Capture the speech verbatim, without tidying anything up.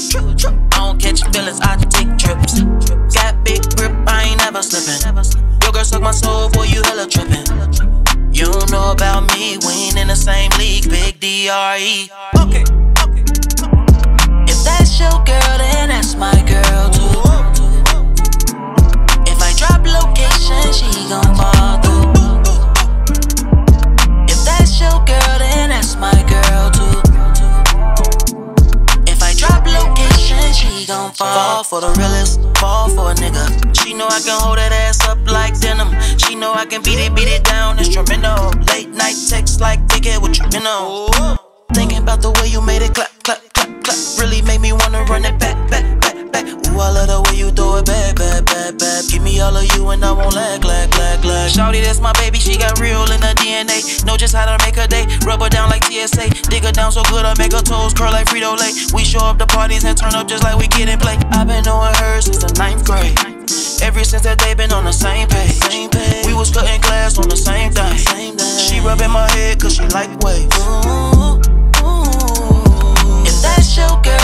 I don't catch feelings, I just take trips. Got big grip, I ain't never slipping. Your girl suck my soul, boy, you hella tripping. You don't know about me, we ain't in the same league, big D R E. Okay, okay. If that's your girl, then that's my girl too. If I drop location, she gon' fall through. If that's your girl, then that's my girl too. If I drop location, she gon' fall. Fall for the realest, fall for a nigga. She know I can hold that ass up like denim. She know I can beat it, beat it down, instrumental. Late night text like, take it what you been on. Thinking about the way you made it clap, clap, clap, clap. Really made me wanna run it back, back, back, back. Ooh, I love the way you throw it back, back, back, back. Give me all of you and I won't lag, lag, lag, lag. Shawty, that's my baby, she got real in her D N A. Know just how to make her day, rub her down like T S A. Dig her down so good, I make her toes curl like Frito-Lay. We show up the parties and turn up just like we get in play. I've been knowing her since the ninth grade. Ever since that day, been on the same page. Same page. We was cutting glass on the same thing. Same day. She rubbing my head cause she like waves. Ooh, ooh. If that's your girl,